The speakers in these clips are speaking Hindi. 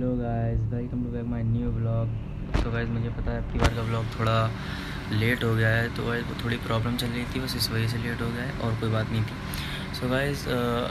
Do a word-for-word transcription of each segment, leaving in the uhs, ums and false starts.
Hello guys, welcome to back my new blog. तो गाइस मुझे पता है आपकी बार का ब्लॉग थोड़ा लेट हो गया है, तो गाइस वो थोड़ी प्रॉब्लम चल रही थी, बस इस वजह से लेट हो गया है और कोई बात नहीं थी। सो गाइस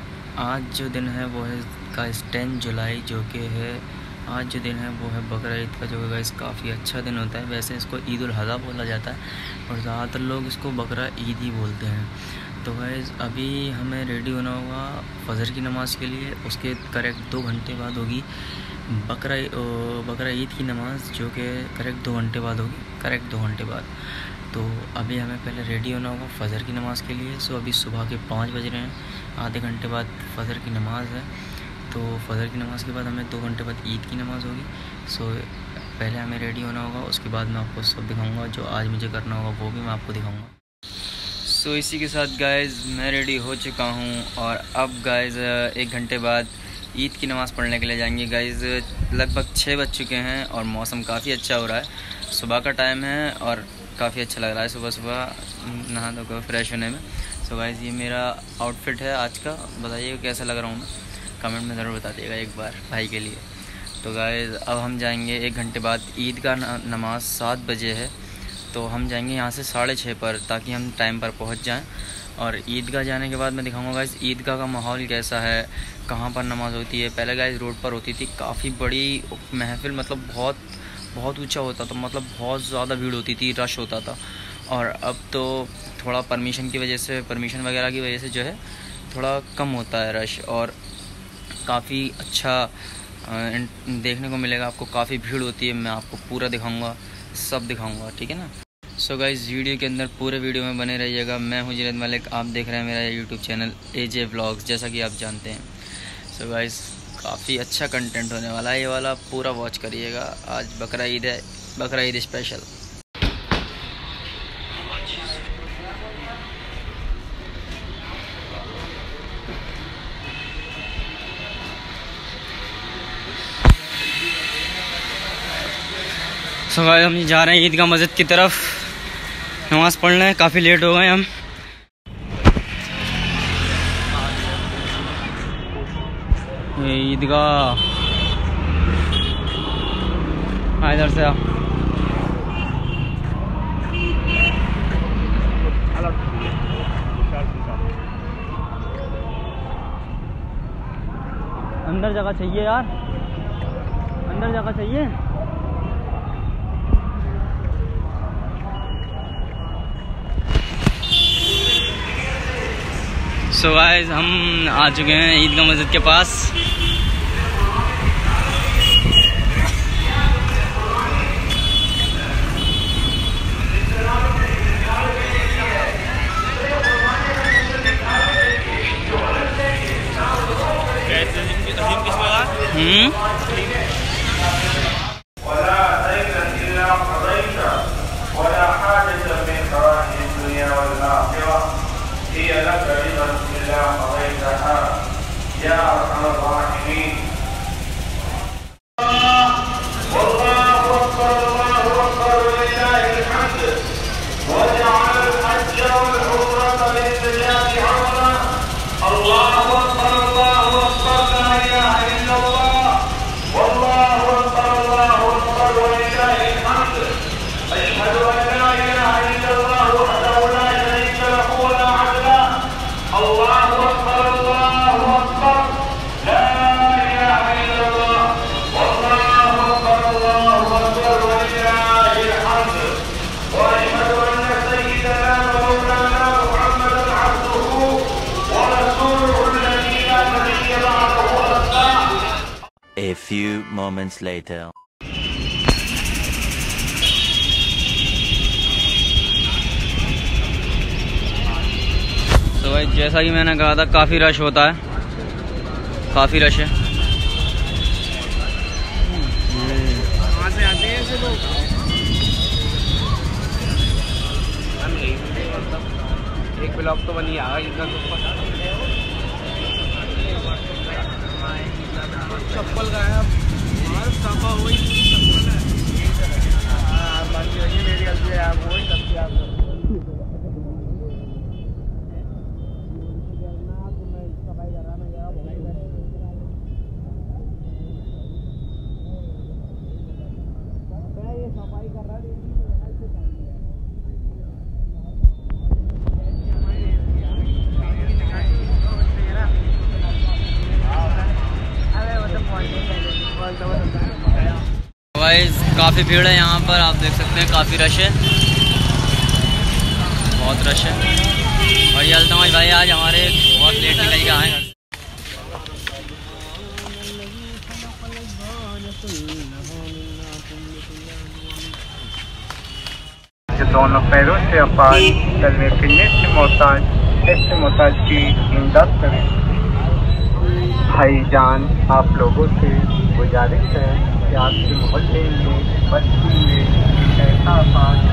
आज जो दिन है वो है गाइस टेन जुलाई, जो कि है आज जो दिन है वो है बकरा ईद का, जो गाइस काफ़ी अच्छा दिन होता है। वैसे इसको ईद उल अज़हा बोला जाता है और ज़्यादातर लोग इसको बकरा ईद ही बोलते हैं। तो गाइस अभी हमें रेडी होना होगा फजर की नमाज़ के लिए। उसके करेक्ट दो घंटे बाद होगी बकरा बकरा ईद की नमाज़, जो कि करेक्ट दो घंटे बाद होगी, करेक्ट दो घंटे बाद। तो अभी हमें पहले रेडी होना होगा फ़जर की नमाज़ के लिए। सो अभी सुबह के पाँच बज रहे हैं, आधे घंटे बाद फ़जर की नमाज़ है। तो फ़जर की नमाज़ के बाद हमें दो घंटे बाद ईद की नमाज़ होगी। सो पहले हमें रेडी होना होगा, उसके बाद मैं आपको सब दिखाऊंगा, जो आज मुझे करना होगा वो भी मैं आपको दिखाऊंगा। सो so, इसी के साथ गाइज़ मैं रेडी हो चुका हूँ और अब गाइज़ एक घंटे बाद ईद की नमाज़ पढ़ने के लिए जाएंगे। गाइज़ लगभग छः बज चुके हैं और मौसम काफ़ी अच्छा हो रहा है, सुबह का टाइम है और काफ़ी अच्छा लग रहा है सुबह सुबह नहा धोकर फ्रेश होने में। सो गाइज़ ये मेरा आउटफिट है आज का, बताइए कैसा लग रहा हूँ मैं, कमेंट में ज़रूर बता दिएगा एक बार भाई के लिए। तो गाइज़ अब हम जाएंगे एक घंटे बाद, ईद का नमाज़ सात बजे है, तो हम जाएंगे यहाँ से साढ़े छः पर, ताकि हम टाइम पर पहुँच जाएं। और ईदगाह जाने के बाद मैं दिखाऊंगा गाइस ईदगाह का माहौल कैसा है, कहाँ पर नमाज़ होती है। पहले गाइस रोड पर होती थी, काफ़ी बड़ी महफिल, मतलब बहुत बहुत ऊंचा होता था, मतलब बहुत ज़्यादा भीड़ होती थी, रश होता था। और अब तो थोड़ा परमिशन की वजह से, परमिशन वगैरह की वजह से जो है थोड़ा कम होता है रश, और काफ़ी अच्छा देखने को मिलेगा आपको। काफ़ी भीड़ होती है, मैं आपको पूरा दिखाऊँगा, सब दिखाऊँगा, ठीक है ना। सो गाइस वीडियो के अंदर पूरे वीडियो में बने रहिएगा। मैं हूं जुनैद मलिक, आप देख रहे हैं मेरा यूट्यूब चैनल एजे व्लॉग्स, जैसा कि आप जानते हैं। सो गाइस काफ़ी अच्छा कंटेंट होने वाला है, ये वाला पूरा वॉच करिएगा। आज बकरा ईद है, बकरा ईद स्पेशल। सो गाइस हम जा रहे हैं ईदगाह मस्जिद की तरफ नमाज़ पढ़ने, काफ़ी लेट हो गए हम। ईदगाह इधर से आ। अंदर जगह चाहिए यार, अंदर जगह चाहिए। सो so गाइस हम आ चुके हैं ईदगाह मस्जिद के पास। हम्म A few moments later. तो भाई जैसा कि मैंने कहा था, काफ़ी रश होता है, काफ़ी रश है। कहाँ से आते हैं ऐसे लोग? एक ब्लॉक तो बनी आगा इतना चप्पल गायब, साफा हो गई चप्पल है। मेरी गलती है, आप वही गलती आप गाइस काफ़ी भीड़ है यहाँ पर, आप देख सकते हैं काफ़ी रश है, बहुत रश है। और ये अल्तमश भाई आज हमारे बहुत लेट निकल के आए घर। दोनों पैरों से अपार चलने फिरने से मोहताज ऐसे मोहताज की इमदाद करें। भाईजान आप लोगों से गुजारिश है कि आपके मोहल्ले में बस्ती में ऐसा अपार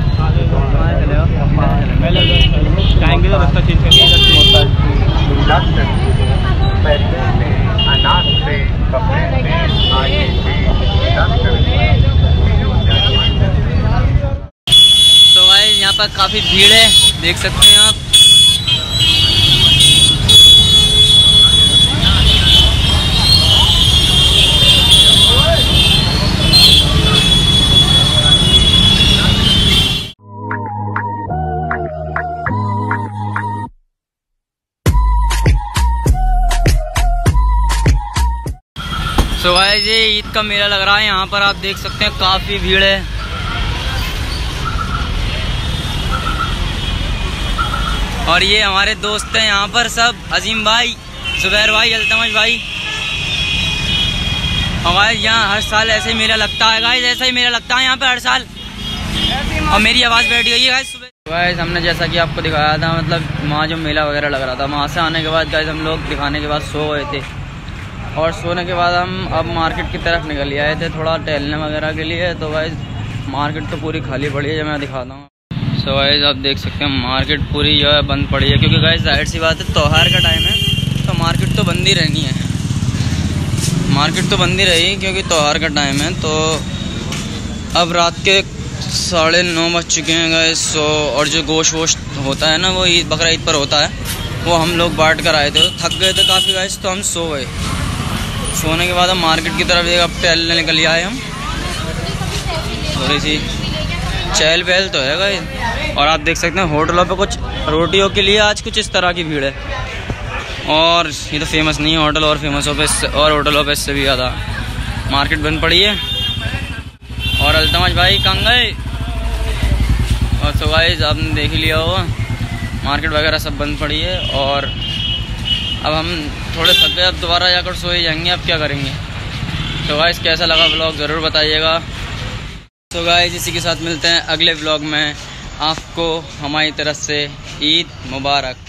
जाएंगे तो रास्ता चेंज करके मोहताज की इमदाद करें। पैसे से, अनाज से, कपड़े से, आगे से इमदाद करें। तो भाई यहाँ पर काफ़ी भीड़ है, देख सकते हैं आप। तो भाई ये ईद का मेला लग रहा है यहाँ पर, आप देख सकते हैं काफ़ी भीड़ है। और ये हमारे दोस्त हैं यहाँ पर सब, अजीम भाई, जुबैर भाई, अल्तमश भाई। और भाई यहाँ हर साल ऐसे ही मेला लगता है गाइस, ऐसा ही मेला लगता है यहाँ पे हर साल। और मेरी आवाज़ बैठ गई है गाइस सुबह। गाइस हमने जैसा कि आपको दिखाया था, मतलब वहाँ जो मेला वगैरह लग रहा था, वहाँ से आने के बाद गाइस हम लोग दिखाने के बाद सो गए थे। और सोने के बाद हम अब मार्केट की तरफ निकल आए थे थोड़ा टहलने वगैरह के लिए। तो गाइस मार्केट तो पूरी खाली पड़ी है, जब मैं दिखाता हूँ। सो गाइस आप देख सकते हैं मार्केट पूरी जो है बंद पड़ी है, क्योंकि गाइस जाहिर सी बात है त्योहार का टाइम है तो मार्केट तो बंद ही रहनी है। मार्केट तो बंद ही रही क्योंकि त्योहार का टाइम है। तो अब रात के साढ़े नौ बज चुके हैं गाइस। सो और जो गोश्त वोश्त होता है ना, वो ईद बकरा ईद पर होता है, वो हम लोग बांट कर आए थे। तो थक गए थे काफ़ी गाइस, तो हम सो गए। सोने के बाद हम मार्केट की तरफ एक अब टहलने निकल आए हम। थोड़ी सी चहल पहल तो है गाइस। और आप देख सकते हैं होटलों पे कुछ रोटियों के लिए आज कुछ इस तरह की भीड़ है। और ये तो फेमस नहीं है होटल, और फेमस हो पे और होटलों पे इससे भी ज़्यादा मार्केट बंद पड़ी है। और अल्तमश भाई कहाँ गए? और सो गाइस आपने देख ही लिया होगा, मार्केट वगैरह सब बंद पड़ी है। और अब हम थोड़े थक गए, अब दोबारा जाकर सोए जाएंगे, अब क्या करेंगे। तो गाइस कैसा लगा व्लॉग ज़रूर बताइएगा। तो गाइस इसी के साथ मिलते हैं अगले व्लॉग में। आपको हमारी तरफ से ईद मुबारक।